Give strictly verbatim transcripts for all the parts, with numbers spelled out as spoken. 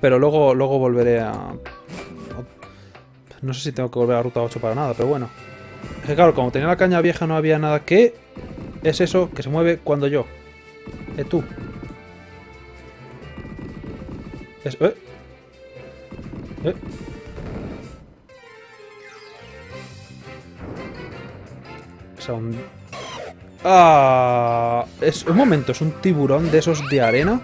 pero luego, luego volveré a... No sé si tengo que volver a ruta ocho para nada, pero bueno. Es que claro, como tenía la caña vieja no había nada. ¿Qué es eso que se mueve cuando yo? Eh, tú. Es... Eh. Eh. Son... Ah, es un momento, es un tiburón de esos de arena.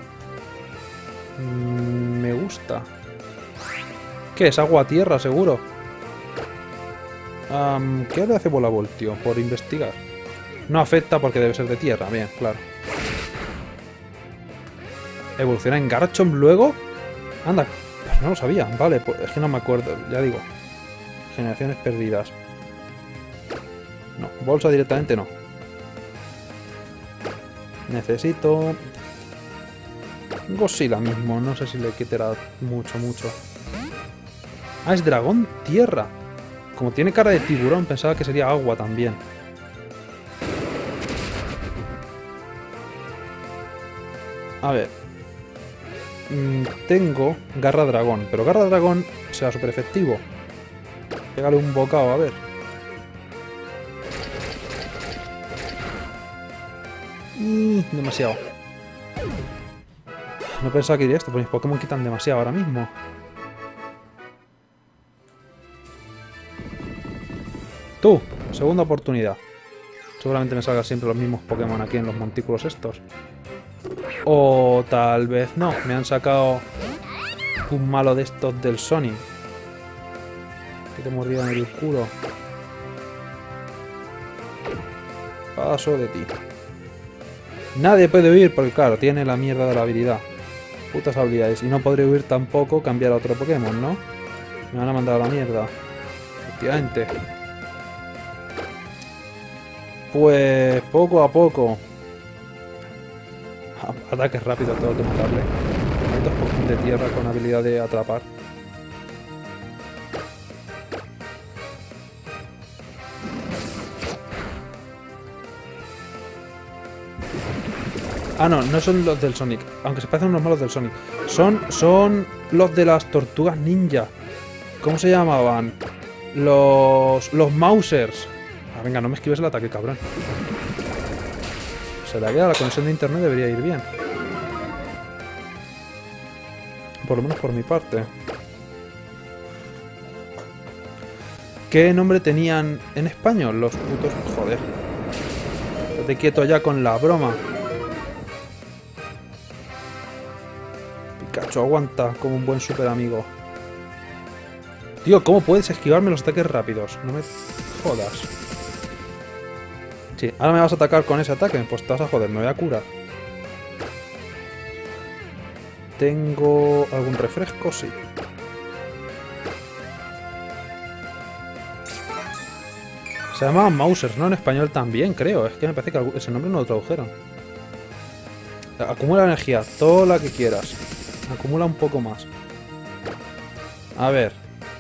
Mm, me gusta. ¿Qué es? Agua tierra, seguro. Um, ¿Qué le hace Volavoltio? Por investigar. No afecta porque debe ser de tierra. Bien, claro. ¿Evoluciona en Garchomp luego? Anda, pues no lo sabía. Vale, pues es que no me acuerdo. Ya digo. Generaciones perdidas. No, bolsa directamente no. Necesito... Godzilla mismo. No sé si le quitará mucho, mucho. Ah, es dragón tierra. Como tiene cara de tiburón, pensaba que sería agua también. A ver. Mm, tengo garra dragón, pero garra dragón será súper efectivo. Pégale un bocado, a ver. Mm, demasiado. No pensaba que iría esto, pero mis Pokémon quitan demasiado ahora mismo. Tú, segunda oportunidad. Seguramente me salgan siempre los mismos Pokémon aquí en los montículos estos. O tal vez no, me han sacado un malo de estos del Sonic. Que te mordía en el culo. Paso de ti. Nadie puede huir porque claro, tiene la mierda de la habilidad. Putas habilidades. Y no podré huir tampoco, cambiar a otro Pokémon, ¿no? Me van a mandar a la mierda. Efectivamente. Pues poco a poco. Ataques rápidos tengo que matarle. Estos Pokémon de tierra con habilidad de atrapar. Ah, no, no son los del Sonic. Aunque se parecen unos malos del Sonic. Son, son los de las tortugas ninja. ¿Cómo se llamaban? Los... Los Mausers. Ah, venga, no me esquives el ataque, cabrón. Será que la conexión de internet debería ir bien. Por lo menos por mi parte. ¿Qué nombre tenían en español los putos? Joder. Estate quieto ya con la broma. Pikachu aguanta como un buen super amigo. Tío, ¿cómo puedes esquivarme los ataques rápidos? No me jodas. Sí, ahora me vas a atacar con ese ataque. Pues te vas a joder, me voy a curar. ¿Tengo algún refresco? Sí. Se llamaban Mausers, ¿no? En español también, creo. Es que me parece que ese nombre no lo tradujeron. Acumula energía, toda la que quieras. Acumula un poco más. A ver.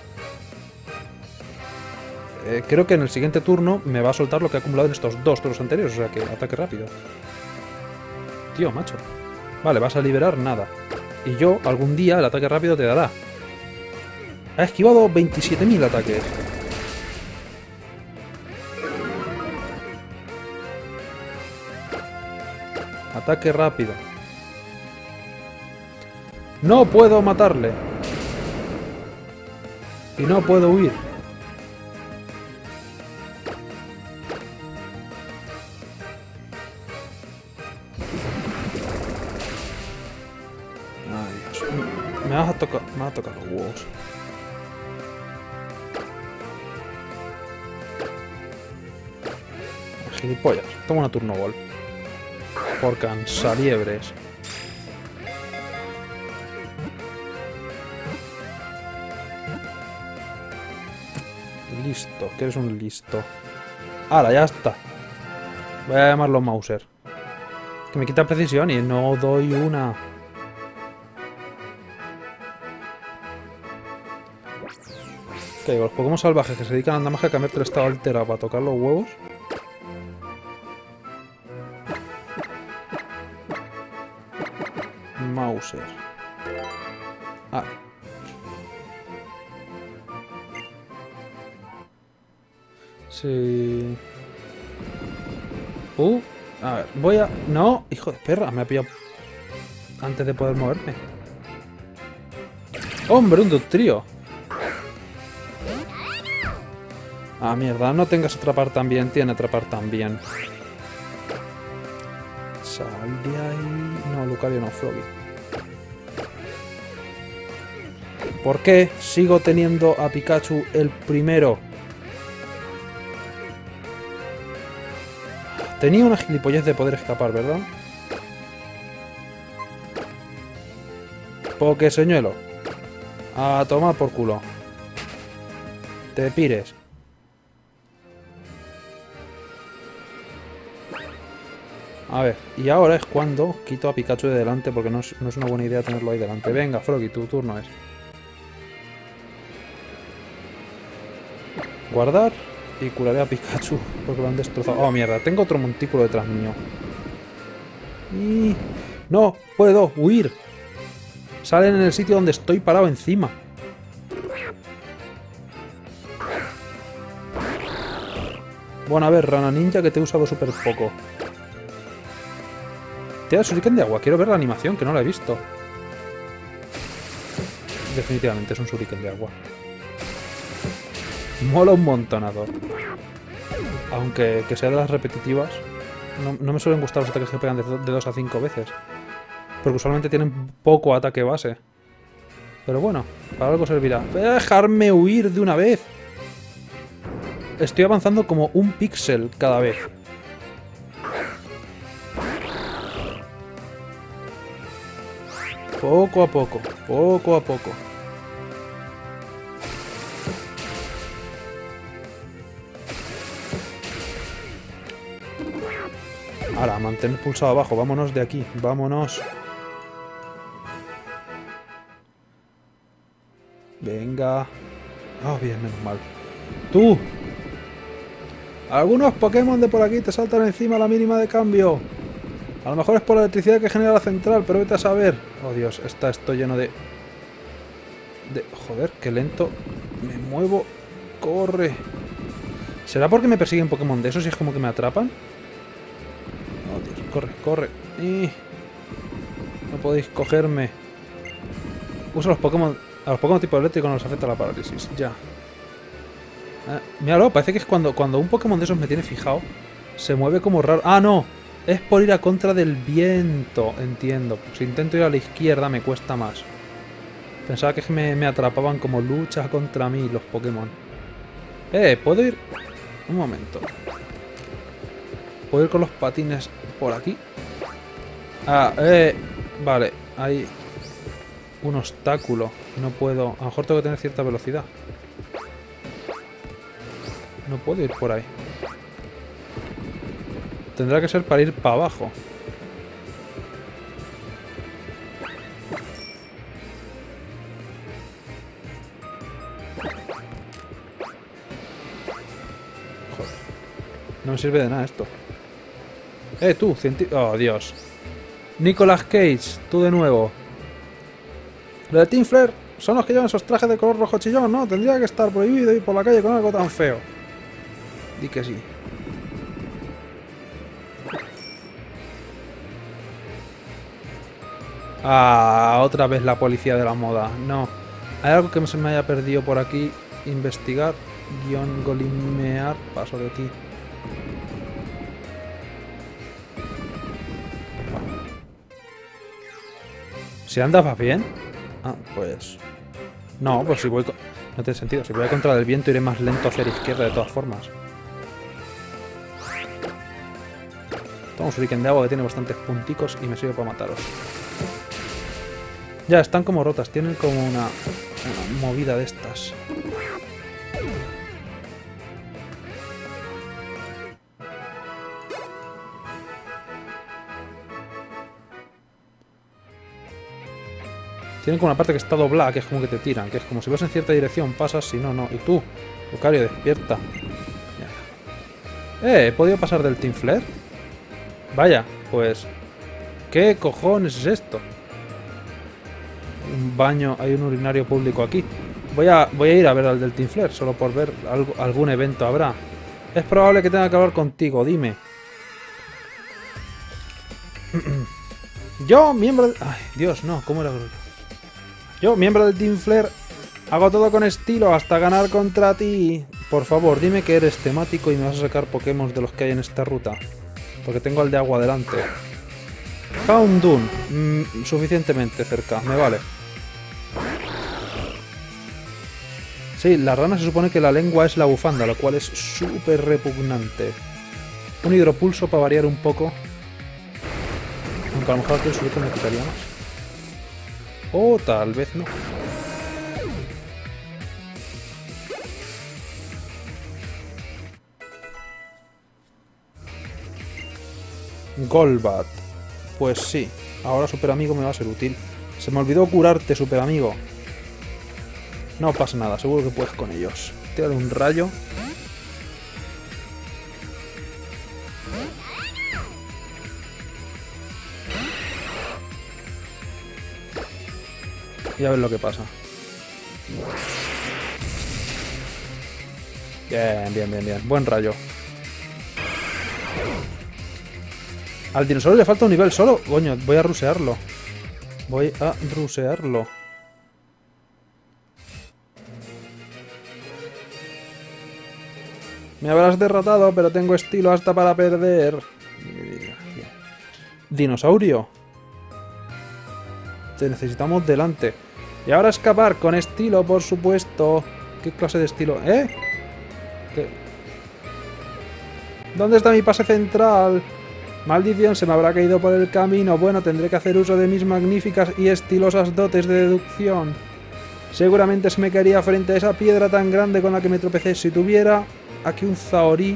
Eh, creo que en el siguiente turno me va a soltar lo que he acumulado en estos dos turnos anteriores. O sea que ataque rápido. Tío, macho. Vale, vas a liberar nada. Y yo, algún día, el ataque rápido te dará. Ha esquivado veintisiete mil ataques. Ataque rápido. No puedo matarle. Y no puedo huir. Ay, Dios. Me vas a tocar. Me vas a tocar los huevos. Gilipollas. Toma una turno gol. Por cansaliebres. Listo, que eres un listo. ¡Hala, ya está! Voy a llamarlo Mauser. Que me quita precisión y no doy una. Que digo, los Pokémon salvajes que se dedican a andar más que a cambiarte el estado alterado para tocar los huevos. Mauser. Ah. Sí. Uh. A ver, voy a... No, hijo de perra, me ha pillado antes de poder moverme. ¡Hombre, un Dugtrio! Ah, mierda, no tengas atrapar también, tiene atrapar también. Sal de ahí... No, Lucario no, Froggy. ¿Por qué sigo teniendo a Pikachu el primero? Tenía una gilipollez de poder escapar, ¿verdad? Pokeseñuelo. A tomar por culo. Te pires. A ver, y ahora es cuando quito a Pikachu de delante porque no es, no es una buena idea tenerlo ahí delante. Venga, Froggy, tu turno es. Guardar y curaré a Pikachu porque lo han destrozado. Oh, mierda, tengo otro montículo detrás mío. Y... ¡No! ¡Puedo huir! Salen en el sitio donde estoy parado encima. Bueno, a ver, Rana Ninja, que te he usado súper poco. Te da shuriken de agua. Quiero ver la animación, que no la he visto. Definitivamente es un shuriken de agua. Mola un montonado. Aunque que sea de las repetitivas, no, no me suelen gustar los ataques que pegan de, de dos a cinco veces. Porque usualmente tienen poco ataque base. Pero bueno, para algo servirá. Voy a dejarme huir de una vez. Estoy avanzando como un píxel cada vez. Poco a poco, poco a poco. Ahora, mantener pulsado abajo. Vámonos de aquí. Vámonos. Venga. Oh, bien, menos mal. ¡Tú! Algunos Pokémon de por aquí te saltan encima a la mínima de cambio. A lo mejor es por la electricidad que genera la central, pero vete a saber. Oh, Dios, está esto lleno de... de... Joder, qué lento me muevo. Corre. ¿Será porque me persiguen Pokémon de esos y es como que me atrapan? Oh, Dios, corre, corre. Y... no podéis cogerme. Usa los Pokémon... A los Pokémon tipo eléctrico no les afecta la parálisis. Ya. Eh, míralo, parece que es cuando, cuando un Pokémon de esos me tiene fijado. Se mueve como raro. ¡Ah, no! Es por ir a contra del viento. Entiendo. Pues si intento ir a la izquierda me cuesta más. Pensaba que me, me atrapaban como lucha contra mí los Pokémon. Eh, ¿puedo ir? Un momento. ¿Puedo ir con los patines por aquí? Ah, eh... Vale, hay un obstáculo. No puedo... A lo mejor tengo que tener cierta velocidad. No puedo ir por ahí. Tendrá que ser para ir para abajo. Joder. No me sirve de nada esto. Eh, tú, científico... Oh, Dios. Nicolas Cage, tú de nuevo. Los de Team Flare son los que llevan esos trajes de color rojo chillón, ¿no? Tendría que estar prohibido ir por la calle con algo tan feo. Di que sí. Ah, otra vez la policía de la moda. No. Hay algo que se me haya perdido por aquí. Investigar. Guión golimear. Paso de ti. ¿Si andabas bien? Ah, pues... No, pues si voy... Con... No tiene sentido. Si voy a contra del viento iré más lento hacia la izquierda de todas formas. Toma un shuriken de agua que tiene bastantes punticos y me sirve para mataros. Ya, están como rotas. Tienen como una, una movida de estas. Tienen como una parte que está doblada, que es como que te tiran. Que es como si vas en cierta dirección, pasas, si no, no. Y tú, Lucario, despierta. Ya. Eh, ¿he podido pasar del Team Flare? Vaya, pues... ¿qué cojones es esto? un baño, hay un urinario público aquí. Voy a, voy a ir a ver al del Team Flare, solo por ver algo, algún evento habrá. Es probable que tenga que hablar contigo, dime. Yo, miembro de... Ay, Dios, no, ¿cómo era? Yo, miembro del Team Flare, hago todo con estilo hasta ganar contra ti. Por favor, dime que eres temático y me vas a sacar Pokémon de los que hay en esta ruta. Porque tengo al de agua delante. Houndoom. Mm, suficientemente cerca, me vale. Sí, la rana se supone que la lengua es la bufanda, lo cual es súper repugnante. Un hidropulso para variar un poco. Aunque a lo mejor aquí el sujeto me quitaría más. O tal vez no. Golbat. Pues sí, ahora super amigo me va a ser útil. Se me olvidó curarte, super amigo. No pasa nada, seguro que puedes con ellos. Tírale un rayo. Y a ver lo que pasa. Bien, bien, bien, bien. Buen rayo. Al dinosaurio le falta un nivel solo. Coño, voy a rusearlo. Voy a rusearlo. Me habrás derrotado, pero tengo estilo hasta para perder. Dinosaurio. Te necesitamos delante. Y ahora escapar con estilo, por supuesto. ¿Qué clase de estilo? ¿Eh? ¿Qué? ¿Dónde está mi pase central? Maldición, se me habrá caído por el camino. Bueno, tendré que hacer uso de mis magníficas y estilosas dotes de deducción. Seguramente se me caería frente a esa piedra tan grande con la que me tropecé. Si tuviera aquí un Zaorí...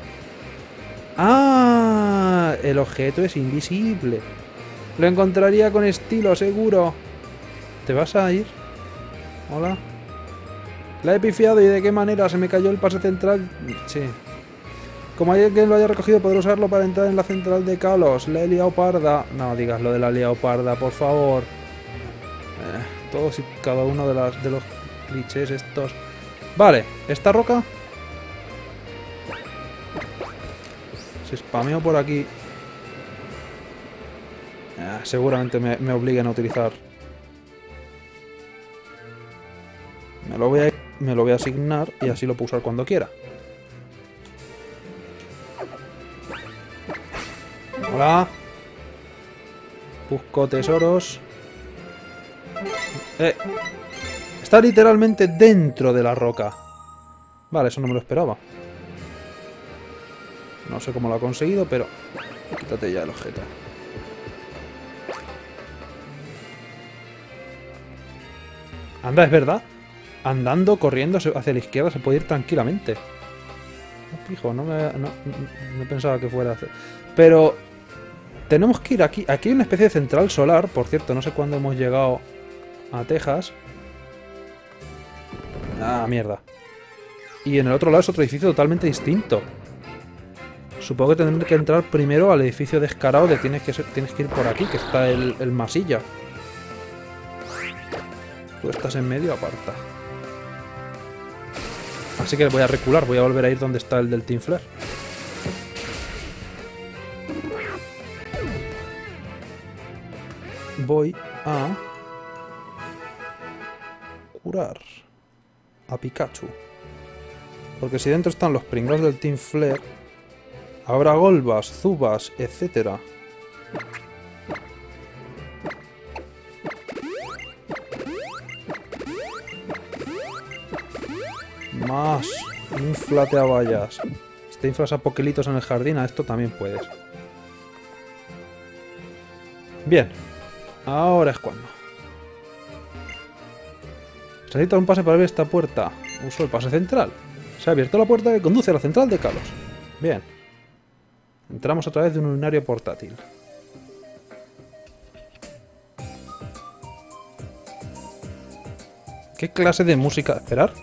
¡Ah! El objeto es invisible. Lo encontraría con estilo, seguro. ¿Te vas a ir? Hola. La he pifiado y de qué manera se me cayó el pase central. Sí. Como hay alguien lo haya recogido, podré usarlo para entrar en la central de Kalos. La he liado parda. No digas lo de la liado parda, por favor. Eh, todos y cada uno de, las, de los clichés estos. Vale, esta roca. Si spameo por aquí. Eh, seguramente me, me obliguen a utilizar. Me lo, voy a, me lo voy a asignar y así lo puedo usar cuando quiera. Hola. Busco tesoros. Eh. Está literalmente dentro de la roca. Vale, eso no me lo esperaba. No sé cómo lo ha conseguido, pero... Quítate ya el objeto. Anda, es verdad. Andando, corriendo hacia la izquierda se puede ir tranquilamente. No, fijo, no me... No, no pensaba que fuera a hacer... Pero... Tenemos que ir aquí. Aquí hay una especie de central solar. Por cierto, no sé cuándo hemos llegado a Texas. Ah, mierda. Y en el otro lado es otro edificio totalmente distinto. Supongo que tendré que entrar primero al edificio descarado de tienes que, ser, tienes que ir por aquí, que está el, el masilla. Tú estás en medio, aparta. Así que voy a recular, voy a volver a ir donde está el del Team Flare. Voy a curar a Pikachu. Porque si dentro están los pringados del Team Flare, habrá Golbas, Zubas, etcétera. Más. Inflate a vallas. Si te inflas a pokelitos en el jardín, a esto también puedes. Bien. Ahora es cuando. Se necesita un pase para abrir esta puerta. Uso el pase central. Se ha abierto la puerta que conduce a la central de Kalos. Bien. Entramos a través de un urinario portátil. ¿Qué clase de música? ¿Esperar?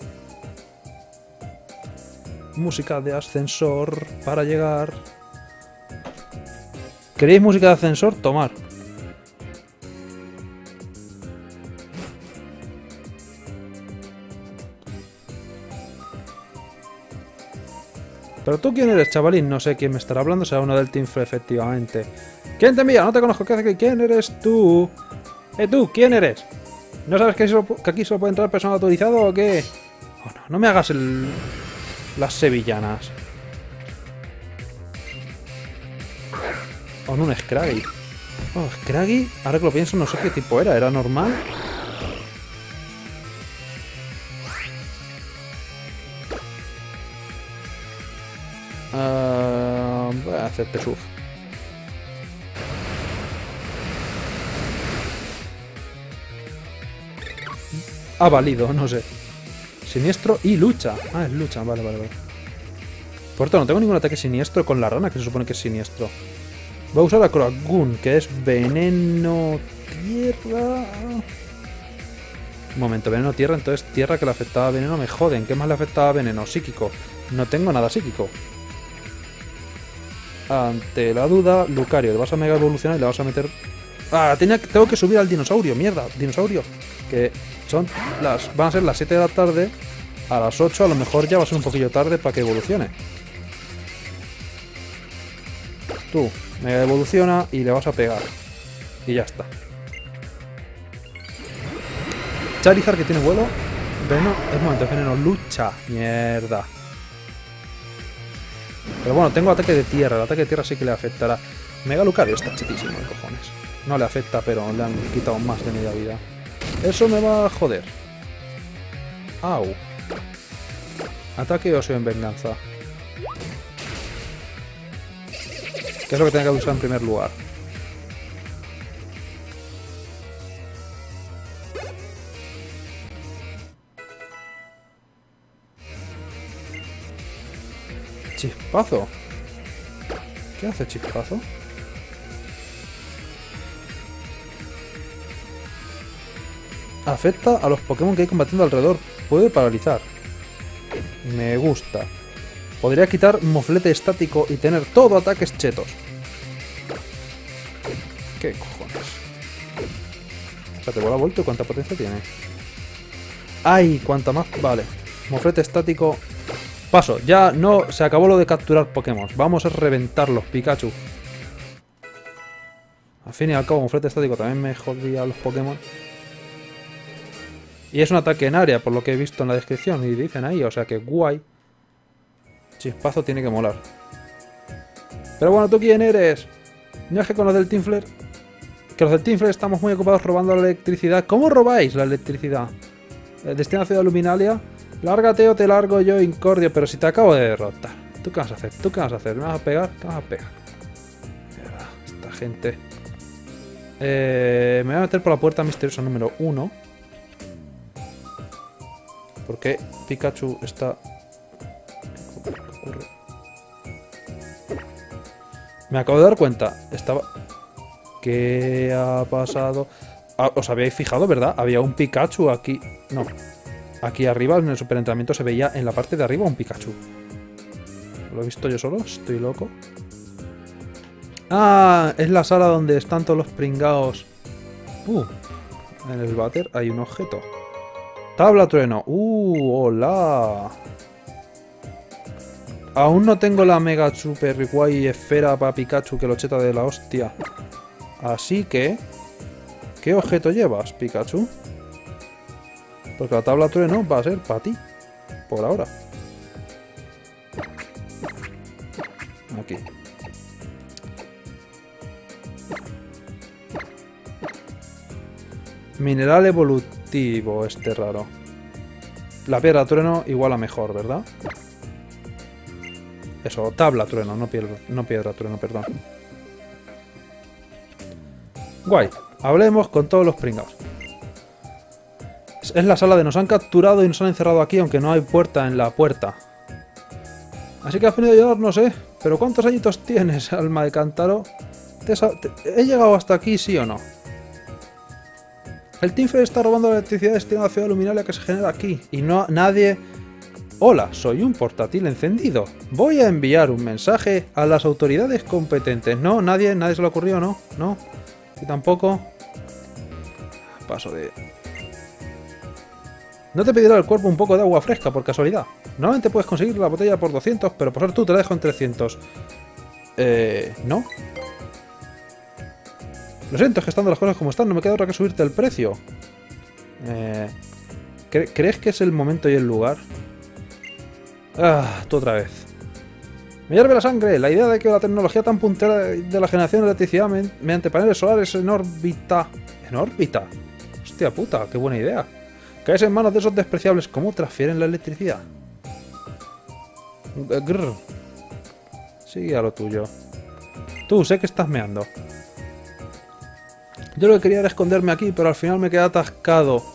Música de ascensor para llegar. ¿Queréis música de ascensor? Tomar. ¿Pero tú quién eres, chavalín? No sé quién me estará hablando, será uno del Team Flare, efectivamente. ¿Quién te envía? No te conozco, ¿qué hace aquí? ¿Quién eres tú? ¿Eh, tú? ¿Quién eres? ¿No sabes que, solo, que aquí solo puede entrar persona autorizado o qué? Oh, no, no me hagas el... las sevillanas. O no, un Scraggy. Oh, Scraggy, ahora que lo pienso, no sé qué tipo era. ¿Era normal? Uh, voy a hacerte surf. Ha valido, no sé. Siniestro y lucha. Ah, es lucha, vale, vale, vale. Por cierto, no tengo ningún ataque siniestro con la rana, que se supone que es siniestro. Voy a usar a Kroagun, que es veneno tierra. Un momento, veneno tierra, entonces tierra que le afectaba a veneno me joden. ¿Qué más le afectaba a veneno? Psíquico. No tengo nada psíquico. Ante la duda, Lucario, le vas a mega evolucionar y le vas a meter... Ah, tenía, tengo que subir al dinosaurio, mierda, dinosaurio. Que son las... van a ser las siete de la tarde. A las ocho a lo mejor ya va a ser un poquillo tarde para que evolucione. Tú, mega evoluciona y le vas a pegar. Y ya está. Charizard, que tiene vuelo. Veneno, es momento, es veneno, lucha. Mierda. Pero bueno, tengo ataque de tierra. El ataque de tierra sí que le afectará. Mega Lucario está chiquísimo de cojones. No le afecta, pero le han quitado más de media vida. Eso me va a joder. Au. Ataque oso en venganza. ¿Qué es lo que tengo que usar en primer lugar? Chispazo. ¿Qué hace Chispazo? Afecta a los Pokémon que hay combatiendo alrededor. Puede paralizar. Me gusta. Podría quitar moflete estático y tener todo ataques chetos. ¿Qué cojones? O sea, te vuela vuelto. ¿Cuánta potencia tiene? ¡Ay! Cuanta más... Vale. Moflete estático... Paso, ya no se acabó lo de capturar Pokémon. Vamos a reventarlos, Pikachu. Al fin y al cabo, un flete estático también me jodía a los Pokémon. Y es un ataque en área, por lo que he visto en la descripción. Y dicen ahí, o sea que guay. Chispazo tiene que molar. Pero bueno, ¿tú quién eres? No es que con los del Team Flare... Que los del Team Flare estamos muy ocupados robando la electricidad. ¿Cómo robáis la electricidad? Destina a Ciudad Luminalia... Lárgate o te largo yo, Incordio, pero si te acabo de derrotar. ¿Tú qué vas a hacer? ¿Tú qué vas a hacer? ¿Me vas a pegar? ¿Qué vas a pegar? Mierda, esta gente. Eh, me voy a meter por la puerta misteriosa número uno. Porque Pikachu está... ¿Qué ocurre? Me acabo de dar cuenta. Estaba... ¿Qué ha pasado? Ah, ¿os habíais fijado, verdad? Había un Pikachu aquí... No... Aquí arriba, en el superentrenamiento, se veía en la parte de arriba un Pikachu. ¿Lo he visto yo solo? ¿Estoy loco? ¡Ah! Es la sala donde están todos los pringaos. ¡Uh! En el váter hay un objeto. ¡Tabla trueno! ¡Uh! ¡Hola! Aún no tengo la mega super guay esfera para Pikachu que lo cheta de la hostia. Así que... ¿Qué objeto llevas, Pikachu? Porque la tabla trueno va a ser para ti. Por ahora. Aquí. Mineral evolutivo este raro. La piedra trueno igual a mejor, ¿verdad? Eso, tabla trueno, no piedra, no piedra trueno, perdón. Guay. Hablemos con todos los pringados. Es la sala de nos han capturado y nos han encerrado aquí, aunque no hay puerta en la puerta. Así que has venido a ayudar, no sé. Pero ¿cuántos añitos tienes, alma de cántaro? ¿Te, te, ¿He llegado hasta aquí, sí o no? El Team Flare está robando la electricidad destinada a la ciudad luminaria que se genera aquí. Y no nadie Hola, soy un portátil encendido. Voy a enviar un mensaje a las autoridades competentes. No, nadie, nadie se le ocurrió, ¿no? No. Y tampoco. Paso de... No te pedirá el cuerpo un poco de agua fresca por casualidad. Normalmente puedes conseguir la botella por doscientos, pero por ser tú te la dejo en trescientos. Eh... ¿No? Lo siento, es que estando las cosas como están, no me queda otra que subirte el precio. Eh... ¿cre- ¿Crees que es el momento y el lugar? Ah, tú otra vez. Me hierve la sangre. La idea de que la tecnología tan puntera de la generación de electricidad mediante paneles solares en órbita... ¿En órbita? Hostia puta, qué buena idea. Caes en manos de esos despreciables. ¿Cómo transfieren la electricidad? Grrr. Sigue a lo tuyo. Tú, sé que estás meando. Yo lo que quería era esconderme aquí, pero al final me quedé atascado.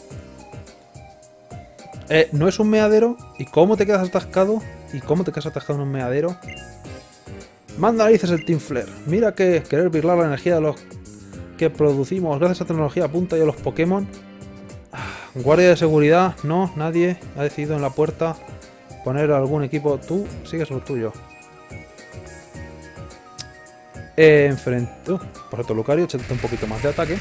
Eh, ¿no es un meadero? ¿Y cómo te quedas atascado? ¿Y cómo te quedas atascado en un meadero? Manda narices el Team Flare. Mira que querer birlar la energía de los que producimos gracias a tecnología punta y a los Pokémon. Guardia de seguridad, no, nadie ha decidido en la puerta poner algún equipo. Tú sigues lo tuyo. Eh, enfrente. Uh, por cierto, Lucario, échate un poquito más de ataque.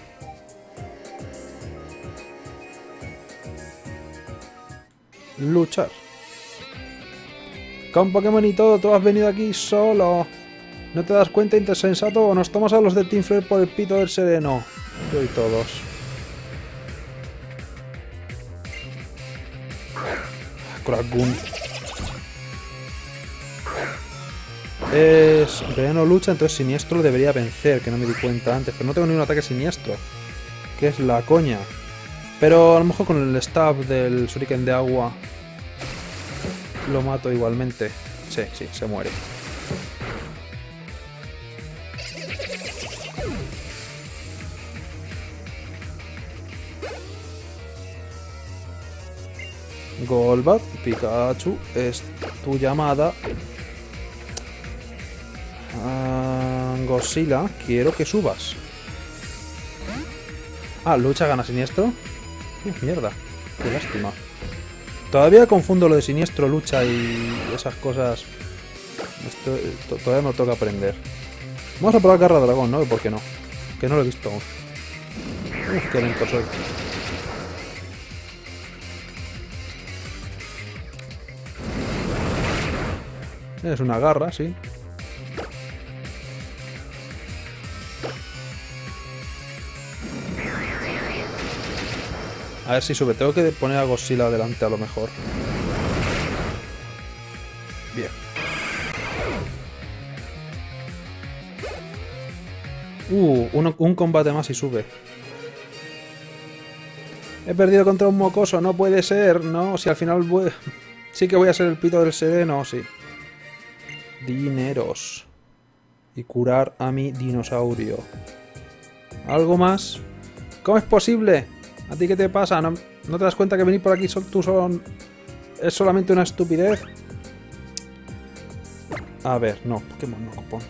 Luchar. Con Pokémon y todo, tú has venido aquí solo. ¿No te das cuenta, insensato? O nos tomas a los de Team Flare por el pito del sereno. Yo y todos. Crackgun. Es... Veneno lucha, entonces Siniestro lo debería vencer, que no me di cuenta antes. Pero no tengo ningún ataque Siniestro. Que es la coña. Pero a lo mejor con el stab del Shuriken de agua lo mato igualmente. Sí, sí, se muere. Golbat, Pikachu, es tu llamada. Uh, Godzilla, quiero que subas. Ah, lucha, gana Siniestro. Uh, mierda, qué lástima. Todavía confundo lo de Siniestro, lucha y esas cosas. Esto, todavía me toca aprender. Vamos a probar Garra Dragón, ¿no? ¿Por qué no? Que no lo he visto aún. Uf, qué lento soy. Es una garra, sí. A ver si sube. Tengo que poner a Godzilla adelante a lo mejor. Bien. Uh, un, un combate más y sube. He perdido contra un mocoso. No puede ser. No, si al final voy... Sí que voy a ser el pito del sereno, sí. Dineros. Y curar a mi dinosaurio. ¿Algo más? ¿Cómo es posible? ¿A ti qué te pasa? ¿No, no te das cuenta que venir por aquí son, tú son, es solamente una estupidez? A ver, no, Pokémon no, copón.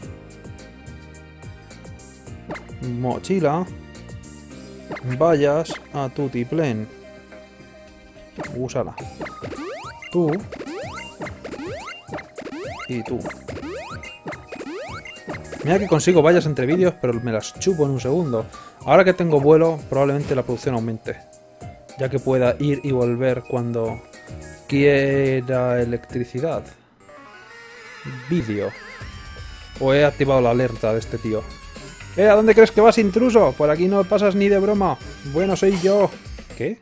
Mochila. Vayas a Tutiplen. Úsala. Tú. Y tú. Mira que consigo vallas entre vídeos, pero me las chupo en un segundo. Ahora que tengo vuelo, probablemente la producción aumente. Ya que pueda ir y volver cuando quiera electricidad. Vídeo. O he activado la alerta de este tío. ¿Eh? ¿A dónde crees que vas, intruso? Por aquí no pasas ni de broma. Bueno, soy yo. ¿Qué?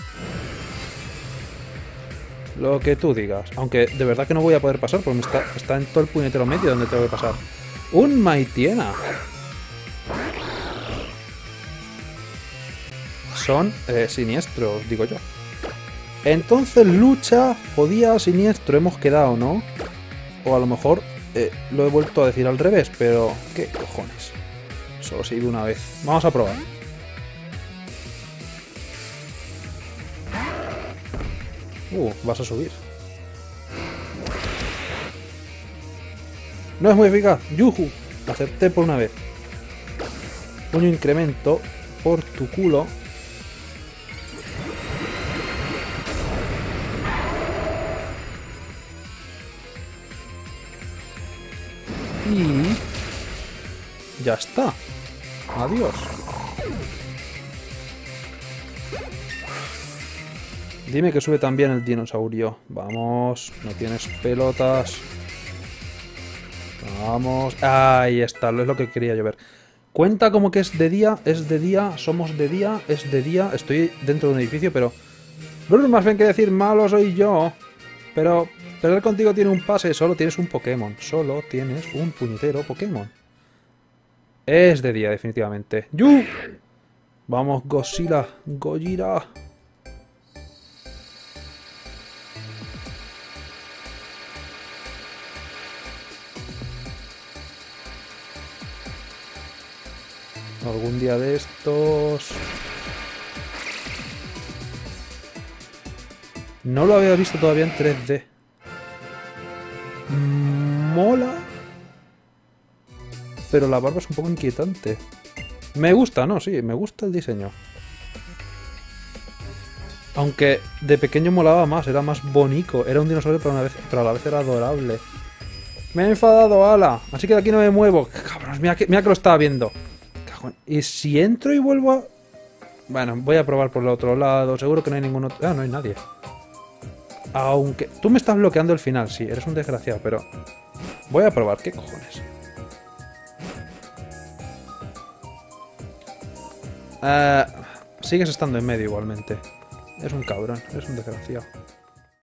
Lo que tú digas. Aunque de verdad que no voy a poder pasar porque me está, está en todo el puñetero medio donde tengo que pasar. ¡Un Maitiena! Son eh, siniestros, digo yo. Entonces lucha, podía Siniestro, hemos quedado, ¿no? O a lo mejor eh, lo he vuelto a decir al revés, pero... ¿qué cojones? Solo se ha ido una vez. Vamos a probar. Uh, vas a subir. No es muy eficaz. ¡Yuhu! Acerté por una vez. Puño incremento por tu culo. Y... ya está. Adiós. Dime que sube también el dinosaurio. Vamos, no tienes pelotas. Vamos. Ahí está, es lo que quería yo ver. Cuenta como que es de día, es de día, somos de día, es de día. Estoy dentro de un edificio, pero... Bruno, más bien que decir malo soy yo. Pero perder contigo tiene un pase. Solo tienes un Pokémon. Solo tienes un puñetero Pokémon. Es de día, definitivamente. ¡Yu! Vamos, Godzilla. Gojira. Algún día de estos... No lo había visto todavía en tres D. Mola. Pero la barba es un poco inquietante. Me gusta, ¿no? Sí, me gusta el diseño. Aunque de pequeño molaba más, era más bonito. Era un dinosaurio, pero, una vez, pero a la vez era adorable. Me he enfadado, ala. Así que de aquí no me muevo. Cabrón, mira que, mira que lo estaba viendo. Cajón. Y si entro y vuelvo a... Bueno, voy a probar por el otro lado. Seguro que no hay ningún otro... Ah, no hay nadie. Aunque... Tú me estás bloqueando el final, sí. Eres un desgraciado, pero... Voy a probar. ¿Qué cojones? Uh, sigues estando en medio igualmente. Es un cabrón. Es un desgraciado.